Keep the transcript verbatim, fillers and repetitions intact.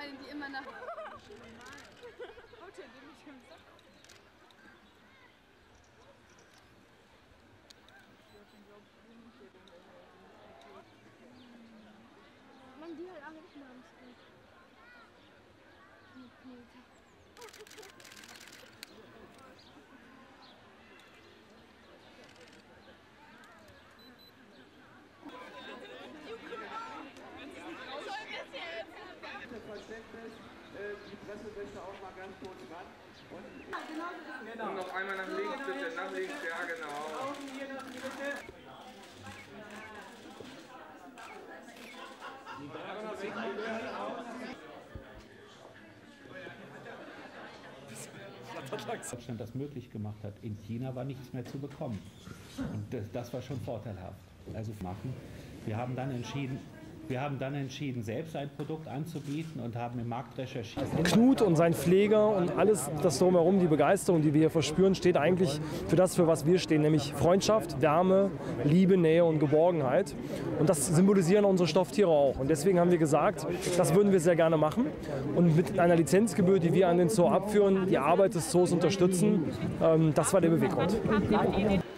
eine, die immer nach... Man, die halt auch nicht mehr am Street. Verständnis, die Presse möchte auch mal ganz kurz ran. Und, genau. Und noch einmal nach links bitte, nach links, ja genau. Deutschland das möglich gemacht hat. In China war nichts mehr zu bekommen. Und das, das war schon vorteilhaft. Also machen. Wir haben dann entschieden, Wir haben dann entschieden, selbst ein Produkt anzubieten und haben im Markt recherchiert. Knut und sein Pfleger und alles das drumherum, die Begeisterung, die wir hier verspüren, steht eigentlich für das, für was wir stehen, nämlich Freundschaft, Wärme, Liebe, Nähe und Geborgenheit. Und das symbolisieren unsere Stofftiere auch. Und deswegen haben wir gesagt, das würden wir sehr gerne machen. Und mit einer Lizenzgebühr, die wir an den Zoo abführen, die Arbeit des Zoos unterstützen, das war der Beweggrund.